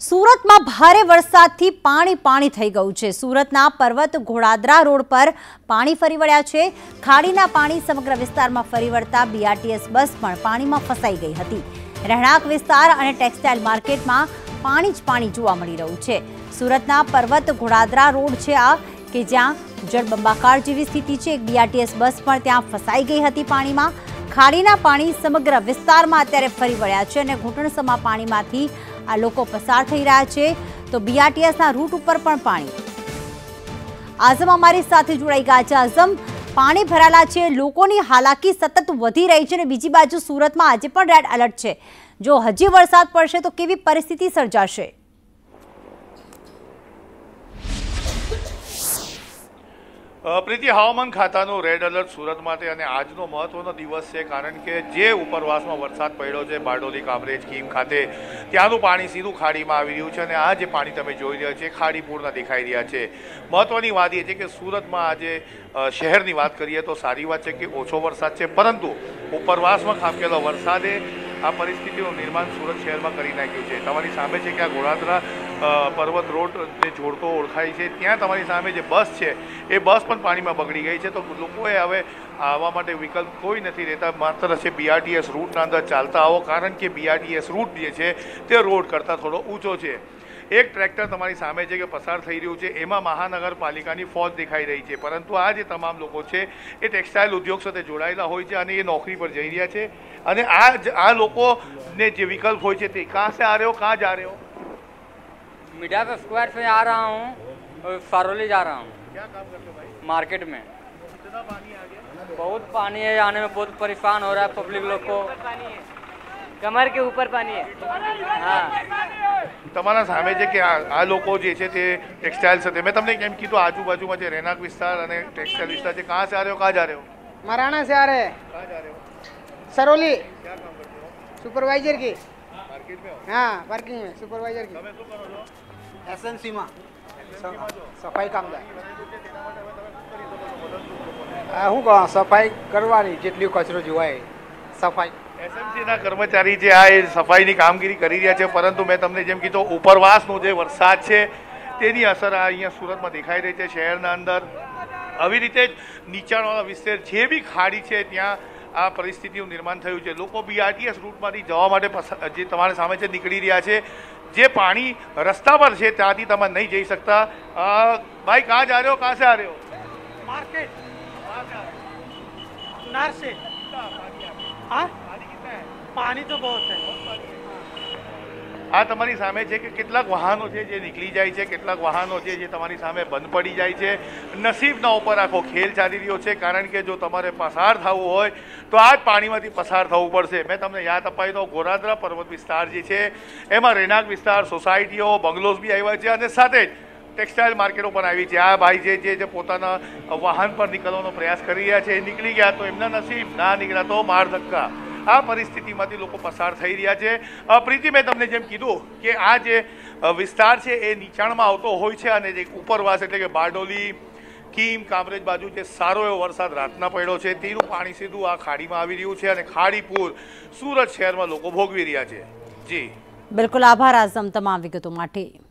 સુરતમાં ભારે વરસાદથી પાણી થઈ ગયું છે। સુરતના પર્વત ઘોડાદરા રોડ પર પાણી ફરી વળ્યા છે। ખાડીના પાણી સમગ્ર વિસ્તારમાં ફરી વળતા બીઆરટીએસ બસ પણ પાણીમાં ફસાઈ ગઈ હતી। રહેણાંક વિસ્તાર અને ટેક્સટાઇલ માર્કેટમાં પાણી જ પાણી જોવા મળી રહ્યું છે। સુરતના પર્વત ઘોડાદરા રોડ છે આ કે જ્યાં જળબંબાકાર જેવી સ્થિતિ છે। એક બીઆરટીએસ બસ પણ ત્યાં ફસાઈ ગઈ હતી પાણીમાં। ખાડીના પાણી સમગ્ર વિસ્તારમાં અત્યારે ફરી વળ્યા છે અને ઘૂંટણસમા પાણીમાંથી આ લોકો પસાર થઈ રહ્યા છે। તો બીઆરટીએસના રૂટ ઉપર પણ પાણી। આઝમ અમારી સાથે જોડાઈ ગયા છે। આઝમ, પાણી ભરાયેલા છે, લોકોની હાલાકી સતત વધી રહી છે અને બીજી બાજુ સુરતમાં આજે પણ રેડ એલર્ટ છે। જો હજી વરસાદ પડશે તો કેવી પરિસ્થિતિ સર્જાશે? પ્રીતિ, હવામાન ખાતાનું રેડ એલર્ટ સુરત માટે અને આજનો મહત્વનો દિવસ છે, કારણ કે જે ઉપરવાસમાં વરસાદ પડ્યો છે બારડોલી, કામરેજ, કીમ ખાતે, ત્યાંનું પાણી સીધું ખાડીમાં આવી રહ્યું છે અને આ જે પાણી તમે જોઈ રહ્યા છે ખાડી પૂરના દેખાઈ રહ્યા છે। મહત્વની વાત એ છે કે સુરતમાં આજે શહેરની વાત કરીએ તો સારી વાત છે કે ઓછો વરસાદ છે, પરંતુ ઉપરવાસમાં ખાબકેલો વરસાદે આ પરિસ્થિતિનું નિર્માણ સુરત શહેરમાં કરી નાખ્યું છે। તમારી સામે છે કે આ ઘોડાદરા પર્વત રોડ જે જોડતો ઓળખાય છે ત્યાં તમારી સામે જે બસ છે એ બસ પણ પાણીમાં બગડી ગઈ છે। તો લોકોએ હવે આવવા માટે વિકલ્પ કોઈ નથી રહેતા, માત્ર છે બીઆરટીએસ રૂટના અંદર ચાલતા આવો, કારણ કે બીઆરટીએસ રૂટ જે છે તે રોડ કરતાં થોડો ઊંચો છે। એક ટ્રેક્ટર તમારી સામે છે કે પસાર થઈ રહ્યું છે, એમાં મહાનગરપાલિકાની ફોજ દેખાઈ રહી છે, પરંતુ આ જે તમામ લોકો છે એ ટેક્સટાઇલ ઉદ્યોગ સાથે જોડાયેલા હોય છે અને એ નોકરી પર જઈ રહ્યા છે અને આ લોકોને જે વિકલ્પ હોય છે તે કહાં સે આ રહે હો, કહાં જા રહે હો? मीडिया पे स्क्वायर से आ रहा हूँ और फारोली जा रहा हूँ। क्या काम करते हो भाई? मार्केट में कितना पानी आ गया? बहुत पानी है, आने में बहुत परेशान हो रहा है पब्लिक लोग को। कमर के ऊपर पानी है। हाँ, તમારા સામે છે કે આ લોકો જે છે તે ટેક્સટાઇલ સાથે, મેં તમને કેમ કીધું આજુબાજુમાં જે રહેણાંક વિસ્તાર અને ટેક્સટાઇલ વિસ્તાર છે, કહાં સે આ રહે હો, કહાં જા રહે હો? महाराणा से आ रहे हैं, कहाँ जा रहे हो? सरोली क्या काम करते हो? सुपरवाइजर की। मार्केट में हो? हाँ, पार्किंग में सुपरवाइजर की। તમે શું કરો છો? एसएनसी में એસએમસીમાં છો? सफाई कामदार। બનેલું છે, તેના માટે હવે તમે શું કરી શકો છો? મદદરૂપ લોકોને. શું કહો, સફાઈ કરવાની, જેટલી કચરો જોવાય સફાઈ। એસએમસીના કર્મચારી જે આ એ સફાઈની કામગીરી કરી રહ્યા છે, પરંતુ મેં તમને જેમ કીધું ઉપરવાસનો જે વરસાદ છે તેની અસર આ અહીંયા સુરતમાં દેખાઈ રહી છે શહેરના અંદર। આવી રીતે જ નીચાણવાળા વિસ્તાર જે બી ખાડી છે ત્યાં આ પરિસ્થિતિનું નિર્માણ થયું છે। લોકો બીઆરટીએસ રૂટમાંથી જવા માટે જે તમારી સામે છે નીકળી રહ્યા છે। જે પાણી રસ્તા પર છે ત્યાંથી તમે નહીં જઈ શકતા। ભાઈ, કહાં જા રહે હો, કહાં સે આ રહે હો? मार्केट नहर से। हाँ, पानी तो बहुत है। આ તમારી સામે છે કે કેટલાક વાહનો છે જે નીકળી જાય છે, કેટલાક વાહનો છે જે તમારી સામે બંધ પડી જાય છે। નસીબના ઉપર આખો ખેલ ચાલી રહ્યો છે, કારણ કે જો તમારે પસાર થવું હોય તો આ જ પાણીમાંથી પસાર થવું પડશે। મેં તમને યાદ અપાવી દઉં, ઘોડાદરા પર્વત વિસ્તાર જે છે એમાં રહેણાંક વિસ્તાર, સોસાયટીઓ, બંગલોઝ બી આવ્યા છે અને સાથે જ ટેક્સટાઇલ માર્કેટો પણ આવી છે। આ ભાઈ જે પોતાના વાહન પર નીકળવાનો પ્રયાસ કરી રહ્યા છે એ નીકળી ગયા તો એમના નસીબ, ના નીકળ્યા તો માર ધક્કા। આ પરિસ્થિતિમાંથી લોકો પસાર થઈ રહ્યા છે। પ્રીતિ, મેં તમને જેમ કીધું કે આ જે વિસ્તાર છે એ નીચાણમાં આવતો હોય છે અને જે ઉપરવાસ એટલે કે બારડોલી, કીમ, કામરેજ બાજુ જે સારો એવો વરસાદ રાતના પડ્યો છે તેનું પાણી સીધું આ ખાડીમાં આવી રહ્યું છે અને ખાડીપુર સુરત શહેરમાં લોકો ભોગવી રહ્યા છે। જી બિલકુલ, આભાર આઝમ તમામ વિગતો માટે।